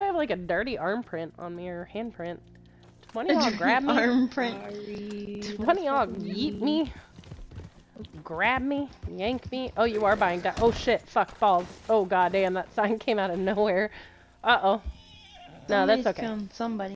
have like a dirty arm print on me or handprint. 20 y'all grab me. Arm print. 20 y'all yeet me. Grab me. Yank me. Oh, you are buying that. Oh shit. Fuck balls. Oh goddamn, that sign came out of nowhere. Uh-oh. No, that's okay. Somebody.